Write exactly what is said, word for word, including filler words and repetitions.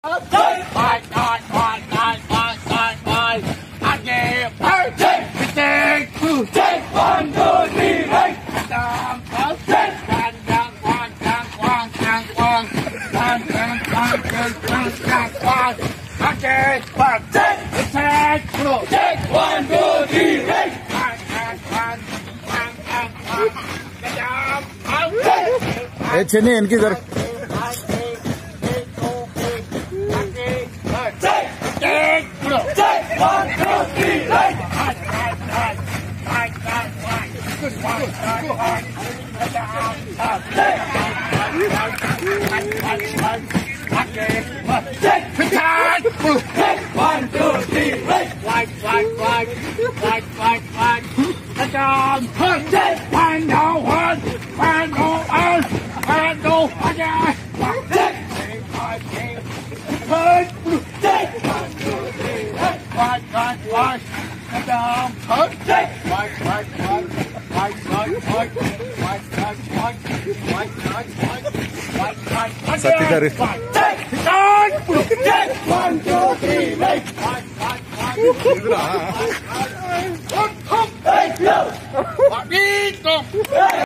Five, five, five, five, five, five, five. I give her take, take, two, take, one, two, three, right. Down, up, take, down, down, one, down, one, down, one, down, down, one, down, down, down, one. I give her take, take, two, take, one, two, three, right. One, one, one, one, one, one. Down, up, take. ए चेन्नई इनकी जरा One, two, three, right. Right, right, right, right, right, right. Down, one, one, no, one, one, no, one, one, no, one, one, take, one, take, one, take, one, two, three, right. Right, right, right. Down, one, take, right, right, right, right, right, right, right, right, right, right, right, right, right, right. सत्य करे Take, down, take, one, two, three, right. Right, right, right. Hop, hop, hey, yo.